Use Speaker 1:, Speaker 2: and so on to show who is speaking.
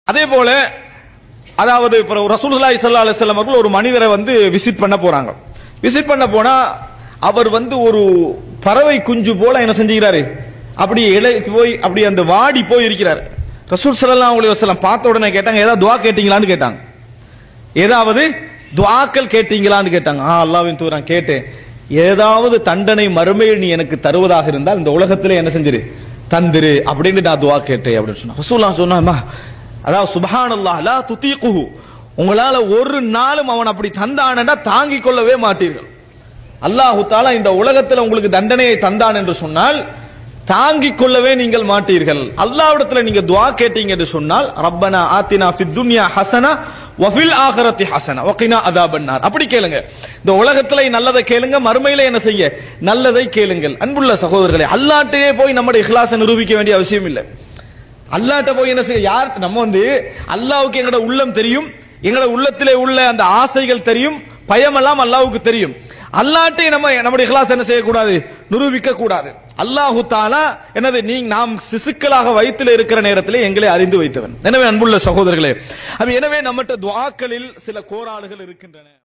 Speaker 1: அதே போல அதாவது ரசூலுல்லாஹி ஸல்லல்லாஹு அலைஹி வஸல்லம் அவர்கள் ஒரு மனிதரை விசிட் பண்ண போறாங்க. விசிட் பண்ண போனா அவர் ஒரு பறவை குஞ்சு போல என்ன செஞ்சுக்கிறாரு, அப்படி இலைக்கு போய் அப்படி அந்த வாடி போய் இருக்கிறார். ரசூல் ஸல்லல்லாஹு அலைஹி வஸல்லம் பார்த்த உடனே கேட்டாங்க, ஏதாவது துஆ கேட்டீங்களான்னு கேட்டாங்க. ஏதாவது துஆக்கள் கேட்டீங்களான்னு கேட்டாங்க. அல்லாஹ்வின் தூதர் கேட்டேன். ஏதாவது தண்டனை மறுமையில் நீ எனக்கு தருவதாக இருந்தால் இந்த உலகத்திலே என்ன செஞ்சிரு, தந்திரு அப்படின்னு நான் துஆ கேட்டேன் அப்படின்னு சொன்னா. ரசூலுல்லாஹ் சொன்னாமா, அதாவது சுப்ஹானல்லாஹ் லா துதீகுஹு, உங்களால ஒரு நாளும் அவன் அப்படி தந்தானடா தாங்கிக் கொள்ளவே மாட்டீர்கள். அல்லாஹ் தஆலா இந்த உலகத்தில் உங்களுக்கு தண்டனையை தந்தான் என்று சொன்னால் தாங்கிக் கொள்ளவே நீங்கள் மாட்டீர்கள். அல்லாஹ்விடத்தில் நீங்க துஆ கேட்டீங்க என்று சொன்னால் ரப்பனா ஆத்தினா ஃபித் துன்யா ஹஸனா வஃபில் ஆகிரத்தி ஹஸனா வகினா அஸாபன்னார், அப்படி கேளுங்க. இந்த உலகத்திலே நல்லதை கேளுங்க, மறுமையிலே என்ன செய்ய, நல்லதை கேளுங்கள். அன்புள்ள சகோதரர்களே, அல்லாஹ்ட்டே போய் நம்முடைய இஹ்லாஸை நிரூபிக்க வேண்டிய அவசியம் இல்லை. அல்லாஹ்ட்ட போய் என்ன செய்ய, யார் நம்ம அல்லாஹ்வுக்கு எங்கட உள்ளம் தெரியும், எங்கட உள்ளத்திலே உள்ள அந்த ஆசைகள் தெரியும், பயமெல்லாம் அல்லாஹ்வுக்கு தெரியும். அல்லாஹ்ட்டே நம்முடைய இஹ்லாஸ் என்ன செய்யக்கூடாது, நிரூபிக்க கூடாது. அல்லாஹு தஆலா நாம் சிசுக்களாக வயிற்றில் இருக்கிற நேரத்திலே எங்களை அறிந்து வைத்தவன். எனவே அன்புள்ள சகோதரர்களே, எனவே நம்மட்ட துஆக்களில் சில கோராடுகள் இருக்கின்றன.